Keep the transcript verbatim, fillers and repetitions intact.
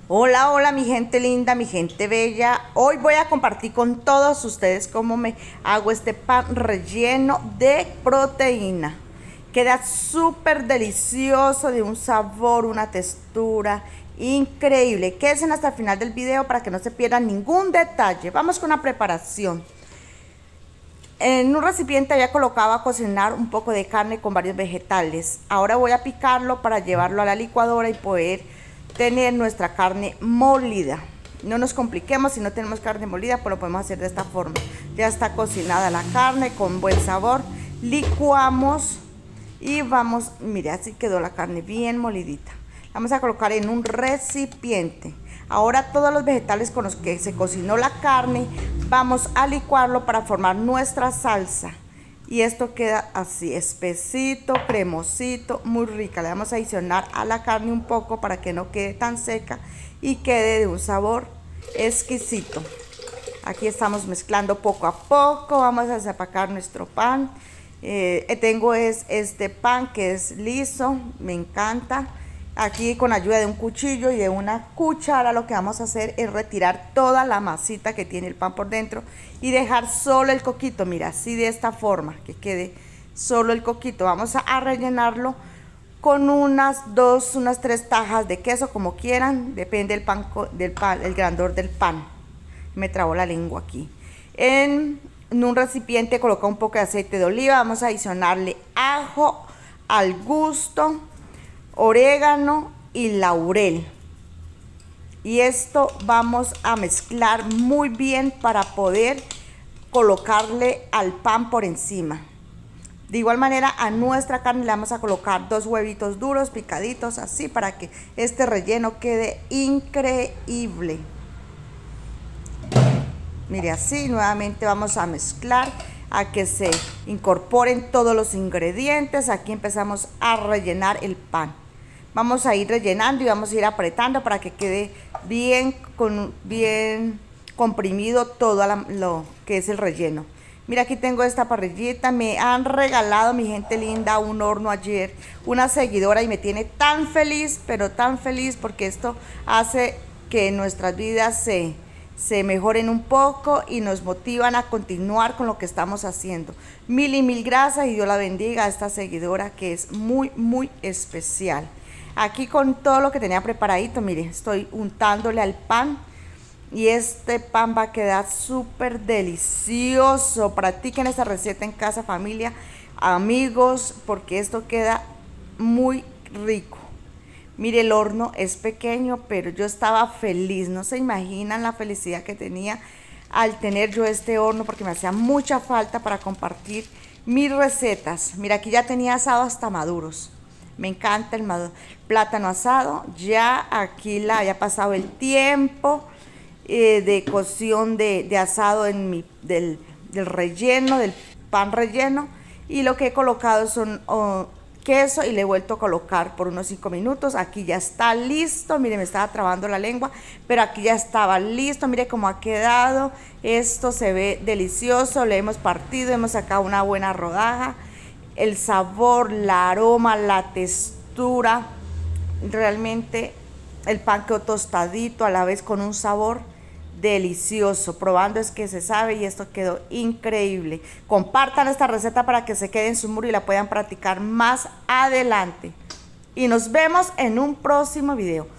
Hola, hola mi gente linda, mi gente bella. Hoy voy a compartir con todos ustedes cómo me hago este pan relleno de proteína. Queda súper delicioso, de un sabor, una textura increíble. Quédense hasta el final del video para que no se pierdan ningún detalle. Vamos con la preparación. En un recipiente había colocado a cocinar un poco de carne con varios vegetales. Ahora voy a picarlo para llevarlo a la licuadora y poder tener nuestra carne molida. No nos compliquemos, si no tenemos carne molida, pues lo podemos hacer de esta forma. Ya está cocinada la carne con buen sabor. Licuamos y vamos, mire, así quedó la carne bien molidita. Vamos a colocar en un recipiente. Ahora todos los vegetales con los que se cocinó la carne, vamos a licuarlo para formar nuestra salsa. Y esto queda así, espesito, cremosito, muy rica. Le vamos a adicionar a la carne un poco para que no quede tan seca y quede de un sabor exquisito. Aquí estamos mezclando poco a poco. Vamos a zapacar nuestro pan. Eh, tengo es este pan que es liso, me encanta. Aquí con ayuda de un cuchillo y de una cuchara lo que vamos a hacer es retirar toda la masita que tiene el pan por dentro y dejar solo el coquito, mira, así de esta forma, que quede solo el coquito. Vamos a, a rellenarlo con unas dos, unas tres tajas de queso, como quieran, depende del pan, del pan, el grandor del pan. Me trabó la lengua aquí. En, en un recipiente coloca un poco de aceite de oliva, vamos a adicionarle ajo al gusto, orégano y laurel, y esto vamos a mezclar muy bien para poder colocarle al pan por encima. De igual manera a nuestra carne le vamos a colocar dos huevitos duros picaditos así para que este relleno quede increíble. Mire, así nuevamente vamos a mezclar a que se incorporen todos los ingredientes. Aquí empezamos a rellenar el pan. Vamos a ir rellenando y vamos a ir apretando para que quede bien, con, bien comprimido todo la, lo que es el relleno. Mira, aquí tengo esta parrillita. Me han regalado, mi gente linda, un horno ayer, una seguidora, y me tiene tan feliz, pero tan feliz, porque esto hace que nuestras vidas se, se mejoren un poco y nos motivan a continuar con lo que estamos haciendo. Mil y mil gracias y Dios la bendiga a esta seguidora que es muy, muy especial. Aquí con todo lo que tenía preparadito, mire, estoy untándole al pan y este pan va a quedar súper delicioso. Practiquen esta receta en casa, familia, amigos, porque esto queda muy rico. Mire, el horno es pequeño, pero yo estaba feliz. No se imaginan la felicidad que tenía al tener yo este horno, porque me hacía mucha falta para compartir mis recetas. Mira, aquí ya tenía asado hasta maduros. Me encanta el plátano asado. Ya aquí la había pasado el tiempo eh, de cocción de, de asado en mi, del, del relleno, del pan relleno. Y lo que he colocado son oh, queso, y le he vuelto a colocar por unos cinco minutos. Aquí ya está listo. Mire, me estaba trabando la lengua, pero aquí ya estaba listo. Mire cómo ha quedado. Esto se ve delicioso. Le hemos partido, hemos sacado una buena rodaja. El sabor, el aroma, la textura, realmente el pan quedó tostadito a la vez con un sabor delicioso. Probando es que se sabe, y esto quedó increíble. Compartan esta receta para que se quede en su muro y la puedan practicar más adelante. Y nos vemos en un próximo video.